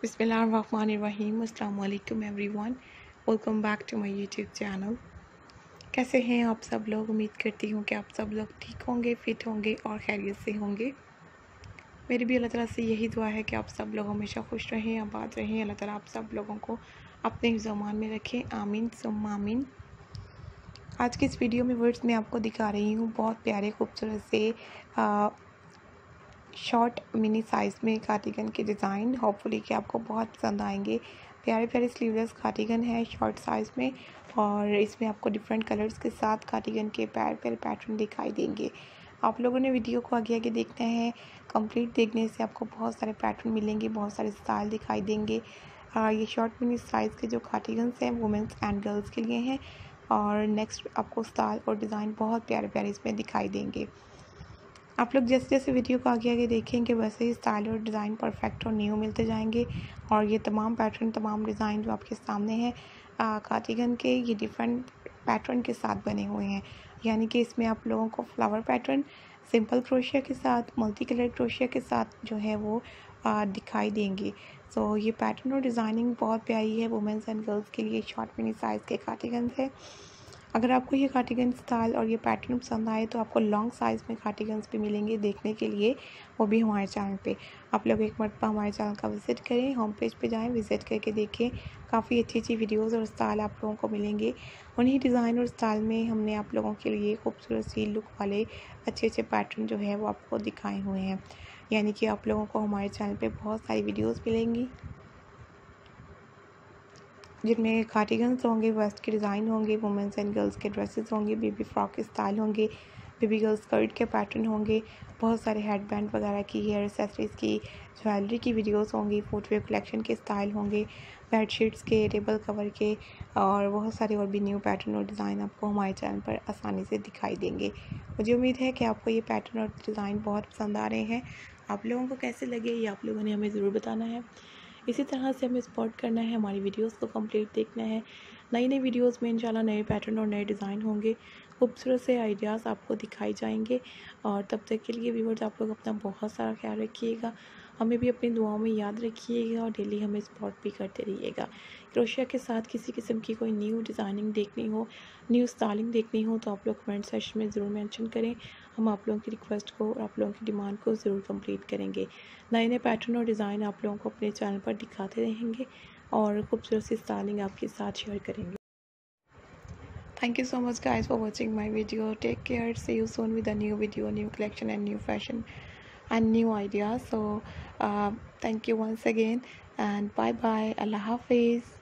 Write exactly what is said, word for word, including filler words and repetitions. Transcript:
बिस्मिल्लाहिर्रहमानिर्रहीम अस्सलाम वालेकुम everyone. Welcome back to my YouTube channel. कैसे हैं आप सब लोग? उम्मीद करती हूँ कि आप सब लोग ठीक होंगे, फिट होंगे और खैरियत से होंगे। मेरी भी अल्लाह ताला से यही दुआ है कि आप सब लोग हमेशा खुश रहें, आबाद रहें। अल्लाह ताला आप सब लोगों को अपने ज़मान में रखें, आमीन सुम्मा आमीन। आज की इस वीडियो में वर्ड्स में आपको दिखा रही हूँ बहुत प्यारे खूबसूरत से आ, शॉर्ट मिनी साइज़ में कार्डिगन के डिज़ाइन। होपफुली कि आपको बहुत पसंद आएंगे। प्यारे प्यारे स्लीवलेस कार्डिगन है शॉर्ट साइज़ में, और इसमें आपको डिफरेंट कलर्स के साथ कार्डिगन के प्यारे प्यारे पैटर्न दिखाई देंगे। आप लोगों ने वीडियो को आगे आगे देखना है। कंप्लीट देखने से आपको बहुत सारे पैटर्न मिलेंगे, बहुत सारे स्टाइल दिखाई देंगे। आ, ये शॉर्ट मिनी साइज़ के जो कार्डिगन्स हैं वुमेंस एंड गर्ल्स के लिए हैं, और नेक्स्ट आपको स्टाइल और डिज़ाइन बहुत प्यारे प्यारे इसमें दिखाई देंगे। आप लोग जैसे जैसे वीडियो को आगे आगे देखेंगे वैसे ही स्टाइल और डिज़ाइन परफेक्ट और न्यू मिलते जाएंगे। और ये तमाम पैटर्न, तमाम डिज़ाइन जो आपके सामने हैं कार्डिगन के, ये डिफरेंट पैटर्न के साथ बने हुए हैं। यानी कि इसमें आप लोगों को फ्लावर पैटर्न, सिंपल क्रोशिया के साथ, मल्टी कलर क्रोशिया के साथ जो है वो आ, दिखाई देंगे। सो so, ये पैटर्न और डिज़ाइनिंग बहुत प्यारी है। वुमेंस एंड गर्ल्स के लिए शॉर्ट मिनी साइज़ के कार्डिगन है। अगर आपको ये कार्डिगन स्टाइल और ये पैटर्न पसंद आए तो आपको लॉन्ग साइज़ में कार्डिगन्स भी मिलेंगे देखने के लिए, वो भी हमारे चैनल पे। आप लोग एक मरतबा हमारे चैनल का विज़िट करें, होम पेज पे जाएं, विज़िट करके देखें। काफ़ी अच्छी अच्छी वीडियोस और स्टाइल आप लोगों को मिलेंगे। उन्हीं डिज़ाइन और स्टाइल में हमने आप लोगों के लिए खूबसूरत सी लुक वाले अच्छे अच्छे पैटर्न जो है वो आपको दिखाए हुए हैं। यानी कि आप लोगों को हमारे चैनल पर बहुत सारी वीडियोज़ मिलेंगी जिनमें कार्डिगन्स होंगे, वेस्ट के डिज़ाइन होंगे, वुमेंस एंड गर्ल्स के ड्रेसेस होंगे, बेबी फ्रॉक के स्टाइल होंगे, बेबी गर्ल स्कर्ट के पैटर्न होंगे, बहुत सारे हेड बैंड वगैरह की, हेयर एक्सेसरीज़ की, ज्वेलरी की वीडियोस होंगी, फुटवेयर कलेक्शन के स्टाइल होंगे, बेडशीट्स के, टेबल कवर के, और बहुत सारे और भी न्यू पैटर्न और डिज़ाइन आपको हमारे चैनल पर आसानी से दिखाई देंगे। मुझे उम्मीद है कि आपको ये पैटर्न और डिज़ाइन बहुत पसंद आ रहे हैं। आप लोगों को कैसे लगे ये आप लोगों ने हमें ज़रूर बताना है। इसी तरह से हमें सपोर्ट करना है, हमारी वीडियोस को कंप्लीट देखना है। नई नई वीडियोस में इंशाल्लाह नए पैटर्न और नए डिज़ाइन होंगे, खूबसूरत से आइडियाज़ आपको दिखाई जाएंगे। और तब तक के लिए व्यूअर्स आप लोग अपना बहुत सारा ख्याल रखिएगा, हमें भी अपनी दुआओं में याद रखिएगा, और डेली हमें सपोर्ट भी करते रहिएगा। क्रोशिया के साथ किसी किस्म की कोई न्यू डिज़ाइनिंग देखनी हो, न्यू स्टाइलिंग देखनी हो तो आप लोग कमेंट सेक्शन में ज़रूर मेंशन करें। हम आप लोगों की रिक्वेस्ट को और आप लोगों की डिमांड को ज़रूर कंप्लीट करेंगे। नए नए पैटर्न और डिज़ाइन आप लोगों को अपने चैनल पर दिखाते रहेंगे और खूबसूरत सी स्टाइलिंग आपके साथ शेयर करेंगे। Thank you so much guys for watching my video. Take care. See you soon with a new video, new collection and new fashion and new ideas. So uh, thank you once again and bye bye. Allah Hafiz.